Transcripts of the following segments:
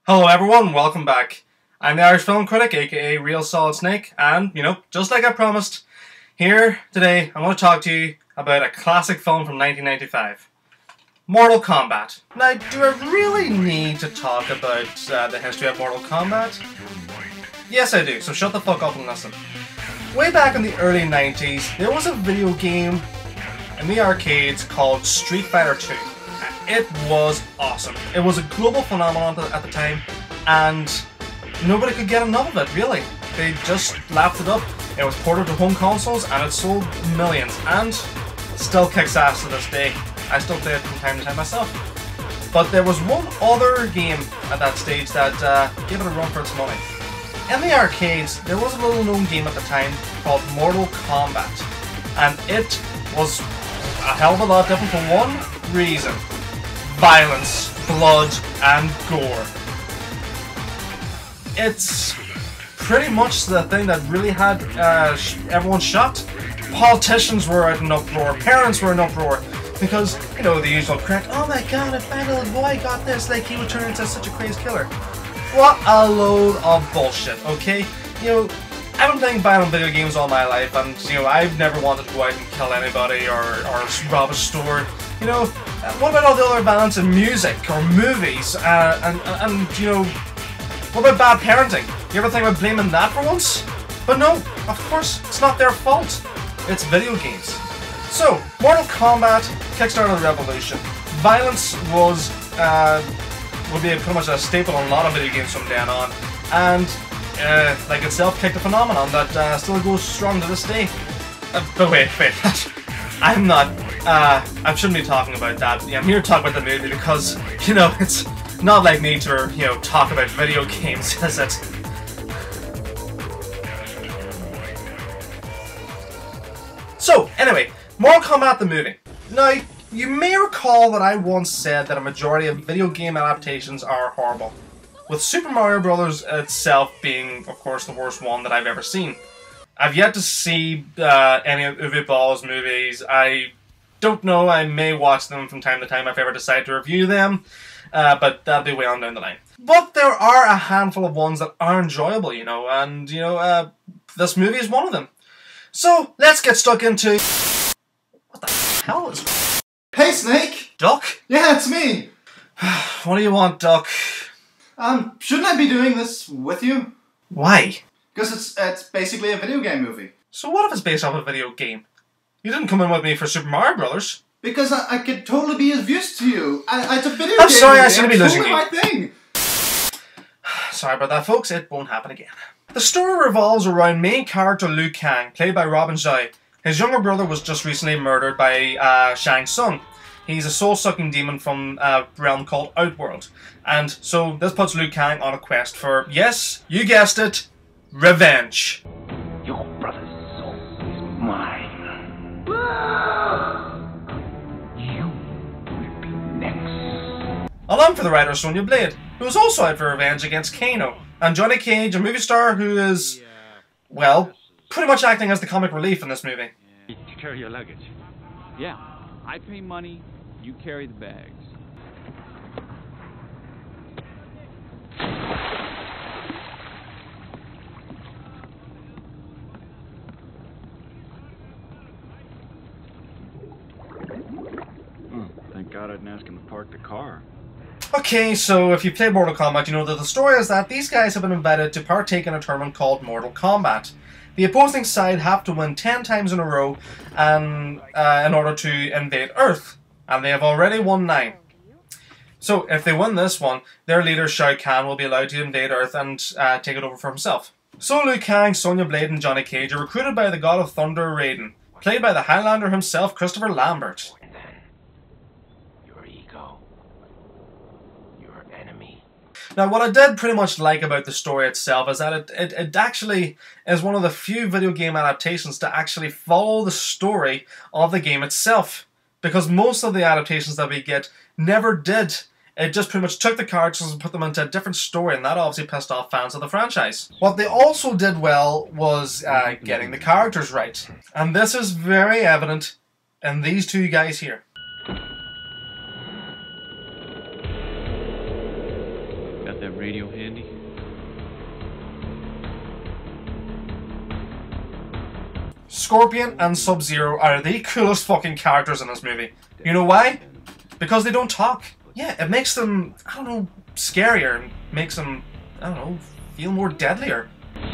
Hello everyone, welcome back. I'm the Irish film critic, aka Real Solid Snake, and, just like I promised, here today I want to talk to you about a classic film from 1995. Mortal Kombat. Now, do I really need to talk about the history of Mortal Kombat? Yes I do, so shut the fuck up and listen. Way back in the early 90s, there was a video game in the arcades called Street Fighter 2. It was awesome. It was a global phenomenon at the time, and nobody could get enough of it, really. They just lapped it up. It was ported to home consoles, and it sold millions, and still kicks ass to this day. I still play it from time to time myself. But there was one other game at that stage that gave it a run for its money. In the arcades, there was a little known game at the time called Mortal Kombat, and it was a hell of a lot different for one reason. Violence, blood, and gore. It's pretty much the thing that really had everyone shocked. Politicians were out in uproar, parents were in uproar, because, the usual crack, oh my god, if my little boy got this, like, he would turn into such a crazy killer. What a load of bullshit, okay? I've been playing violent video games all my life, and, I've never wanted to go out and kill anybody or rob a store. What about all the other violence in music or movies? And what about bad parenting? You ever think about blaming that for once? But no, of course, it's not their fault. It's video games. So, Mortal Kombat kickstarted a revolution. Violence would be pretty much a staple in a lot of video games from then on, and like itself kicked a phenomenon that still goes strong to this day. But wait, I'm not. I shouldn't be talking about that. I'm here to talk about the movie because, it's not like me to, talk about video games, is it? So, anyway, Mortal Kombat the Movie. Now, you may recall that I once said that a majority of video game adaptations are horrible, with Super Mario Bros. Itself being, of course, the worst one that I've ever seen. I've yet to see any of Uwe Boll's movies. I don't know, I may watch them from time to time if I ever decide to review them, but that'll be way on down the line. But there are a handful of ones that are enjoyable, and, this movie is one of them. So, let's get stuck into... What the hell is... Hey, Snake! Duck? Yeah, it's me! What do you want, Duck? Shouldn't I be doing this with you? Why? Because it's basically a video game movie. So what if it's based off a video game? You didn't come in with me for Super Mario Brothers. Because I could totally be of use to you. It's a video game I'm sorry, movie. I seem to be losing you. My thing. Sorry about that, folks. It won't happen again. The story revolves around main character Liu Kang, played by Robin Zhao. His younger brother was just recently murdered by Shang Tsung. He's a soul-sucking demon from a realm called Outworld. And so this puts Liu Kang on a quest for, yes, you guessed it, revenge. Your brother's soul is mine. You will be next. Along for the ride are Sonya Blade, who is also out for revenge against Kano, and Johnny Cage, a movie star who is, well, pretty much acting as the comic relief in this movie. You carry your luggage. Yeah, I pay money, you carry the bags. Thank God I didn't ask him to park the car. Okay, so if you play Mortal Kombat, you know that the story is that these guys have been invited to partake in a tournament called Mortal Kombat. The opposing side have to win 10 times in a row and, in order to invade Earth, and they have already won 9. So if they win this one, their leader Shao Kahn will be allowed to invade Earth and take it over for himself. So Liu Kang, Sonya Blade and Johnny Cage are recruited by the God of Thunder Raiden, played by the Highlander himself, Christopher Lambert. And then, your ego, your enemy. Now, what I did pretty much like about the story itself is that it actually is one of the few video game adaptations to actually follow the story of the game itself. Because most of the adaptations that we get never did. It just pretty much took the characters and put them into a different story, and that obviously pissed off fans of the franchise. What they also did well was getting the characters right. And this is very evident in these two guys here. Got have that radio handy? Scorpion and Sub-Zero are the coolest fucking characters in this movie. You know why? Because they don't talk. Yeah, it makes them, I don't know, scarier. It makes them, I don't know, feel more deadlier.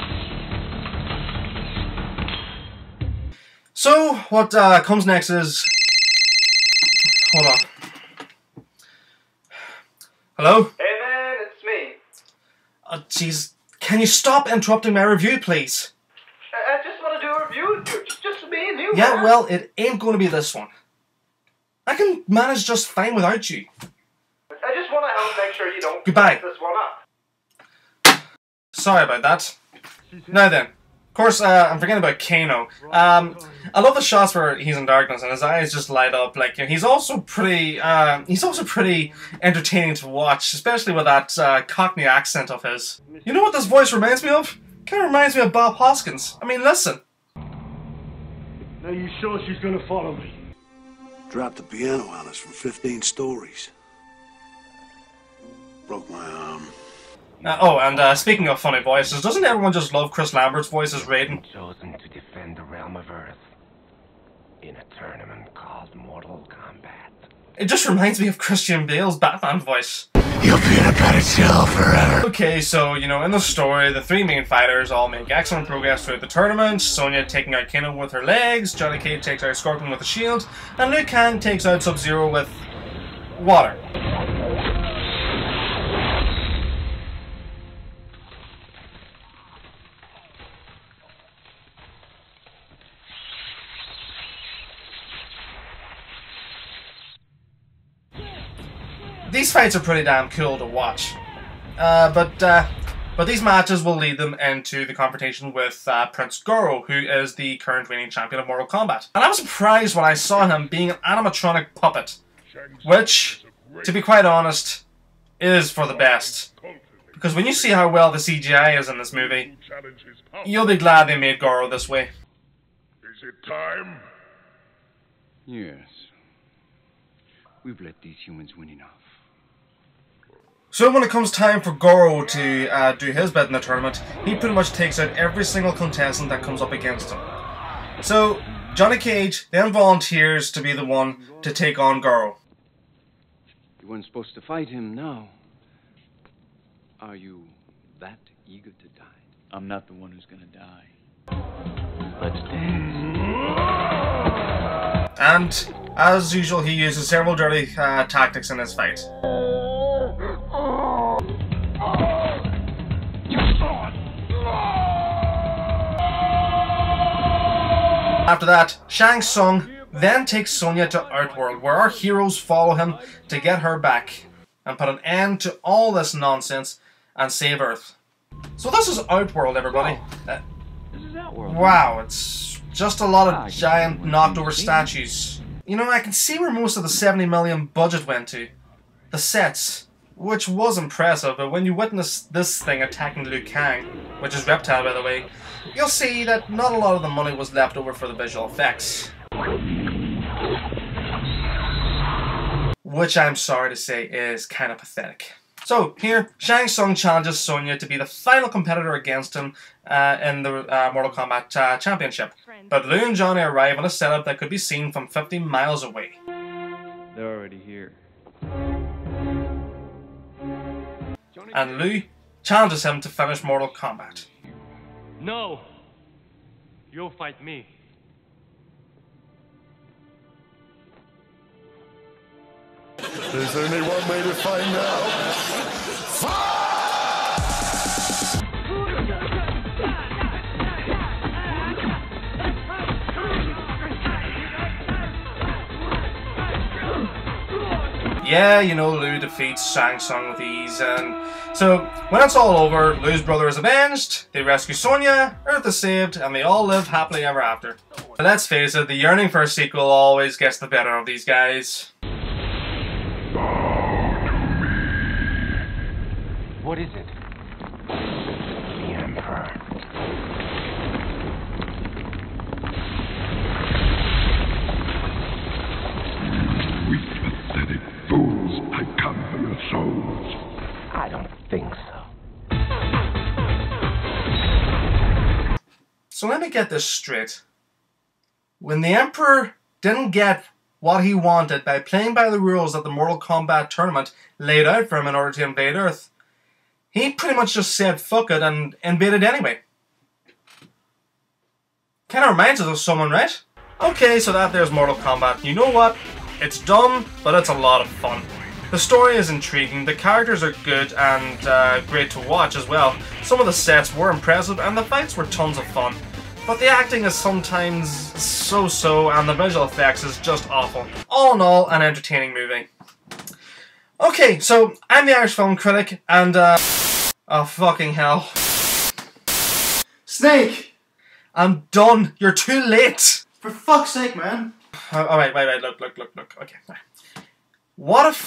So, what comes next is... Hold on. Hello? Hey man, it's me. Jeez. Can you stop interrupting my review, please? I just want to do a review with you. Just me and you, Yeah, man. well, it ain't going to be this one. I can manage just fine without you. I just want to help make sure you don't Goodbye. mess this one up. Sorry about that. Now then, of course, I'm forgetting about Kano. I love the shots where he's in darkness and his eyes just light up. Like, he's also pretty entertaining to watch, especially with that Cockney accent of his. You know what this voice reminds me of? Kind of reminds me of Bob Hoskins. I mean, listen. Are you sure she's gonna follow me? Dropped the piano on us from 15 stories. Broke my arm. And speaking of funny voices, doesn't everyone just love Chris Lambert's voice as Raiden? Chosen to defend the realm of Earth in a tournament called Mortal Kombat. It just reminds me of Christian Bale's Batman voice. You'll be in a better cell forever. Okay, so, you know, in the story, the three main fighters all make excellent progress throughout the tournament. Sonya taking out Kano with her legs, Johnny Cage takes out Scorpion with a shield, and Liu Kang takes out Sub-Zero with... water. These fights are pretty damn cool to watch, but these matches will lead them into the confrontation with Prince Goro, who is the current reigning champion of Mortal Kombat. And I was surprised when I saw him being an animatronic puppet, which, to be quite honest, is for the best. Because when you see how well the CGI is in this movie, you'll be glad they made Goro this way. Is it time? Yes. We've let these humans win enough. So when it comes time for Goro to do his bit in the tournament, he pretty much takes out every single contestant that comes up against him. So Johnny Cage then volunteers to be the one to take on Goro. You weren't supposed to fight him now. Are you that eager to die? I'm not the one who's gonna die. Let's dance. And as usual, he uses several dirty tactics in this fight. After that, Shang Tsung then takes Sonya to Outworld, where our heroes follow him to get her back and put an end to all this nonsense and save Earth. So this is Outworld, everybody. This is Outworld. Wow, it's just a lot of giant knocked over statues. You know, I can see where most of the 70 million budget went to. The sets, which was impressive, but when you witness this thing attacking Liu Kang, which is Reptile by the way, you'll see that not a lot of the money was left over for the visual effects. Which I'm sorry to say is kind of pathetic. So here, Shang Tsung challenges Sonya to be the final competitor against him in the Mortal Kombat Championship. But Liu and Johnny arrive on a setup that could be seen from 50 miles away. They're already here. And Liu challenges him to finish Mortal Kombat. No! You'll fight me. There's only one way to find out. Yeah, you know, Liu defeats Shang Tsung with ease, and so when it's all over, Liu's brother is avenged, they rescue Sonya, Earth is saved, and they all live happily ever after. But let's face it, the yearning for a sequel always gets the better of these guys. What is it? The Emperor. Weak, pathetic fools. I come for your souls. I don't think so. So let me get this straight. When the Emperor didn't get what he wanted by playing by the rules that the Mortal Kombat tournament laid out for him in order to invade Earth, he pretty much just said fuck it and invaded anyway. Kinda reminds us of someone, right? Okay, so that there's Mortal Kombat. You know what? It's dumb, but it's a lot of fun. The story is intriguing, the characters are good and great to watch as well. Some of the sets were impressive and the fights were tons of fun. But the acting is sometimes so-so and the visual effects is just awful. All in all, an entertaining movie. Okay, so I'm the Irish film critic and oh fucking hell. Snake! I'm done. You're too late. For fuck's sake, man. Alright, wait, look. Okay, right. What if,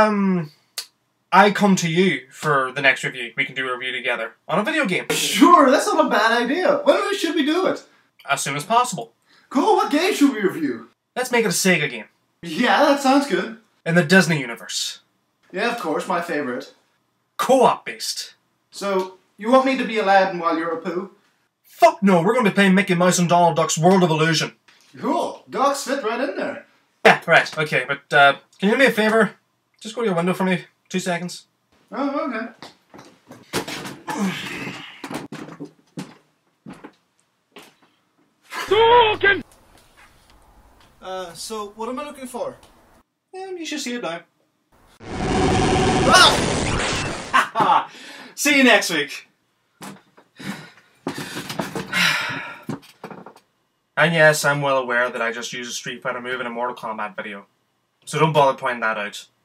I come to you for the next review? We can do a review together on a video game. Sure, that's not a bad idea. When should we do it? As soon as possible. Cool, what game should we review? Let's make it a Sega game. Yeah, that sounds good. In the Disney universe. Yeah, of course, my favourite. Co-op based. So, you want me to be Aladdin while you're a poo? Fuck no, we're going to be playing Mickey Mouse and Donald Duck's World of Illusion. Cool, dogs fit right in there. Yeah, right, okay, but can you do me a favour? Just go to your window for me. 2 seconds. Oh, okay. So what am I looking for? You should see it now. Ah! See you next week. And yes, I'm well aware that I just used a Street Fighter move in a Mortal Kombat video. So don't bother pointing that out.